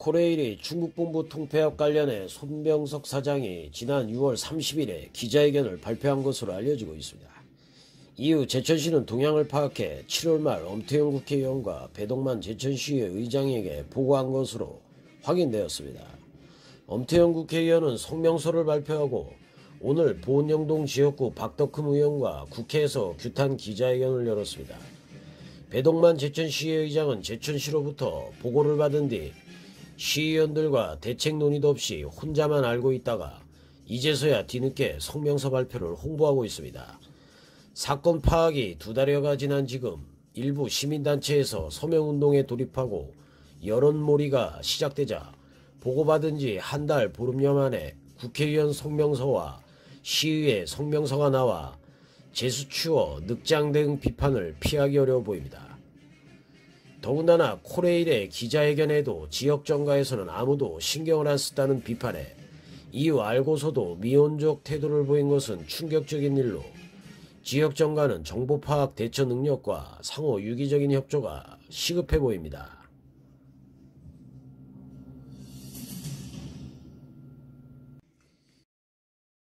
코레일이 중국본부 통폐합 관련해 손병석 사장이 지난 6월 30일에 기자회견을 발표한 것으로 알려지고 있습니다. 이후 제천시는 동향을 파악해 7월 말 엄태영 국회의원과 배동만 제천시의 의장에게 보고한 것으로 확인되었습니다. 엄태영 국회의원은 성명서를 발표하고 오늘 보은영동 지역구 박덕흠 의원과 국회에서 규탄 기자회견을 열었습니다. 배동만 제천시의장은 제천시로부터 보고를 받은 뒤 시의원들과 대책 논의도 없이 혼자만 알고 있다가 이제서야 뒤늦게 성명서 발표를 홍보하고 있습니다. 사건 파악이 2달여가 지난 지금 일부 시민단체에서 서명운동에 돌입하고 여론몰이가 시작되자 보고받은 지 한 달 보름여 만에 국회의원 성명서와 시의회 성명서가 나와 재수추어 늑장 등 비판을 피하기 어려워 보입니다. 더군다나 코레일의 기자회견에도 지역정가에서는 아무도 신경을 안 썼다는 비판에 이유 알고서도 미온적 태도를 보인 것은 충격적인 일로 지역정가는 정보파악 대처 능력과 상호 유기적인 협조가 시급해 보입니다.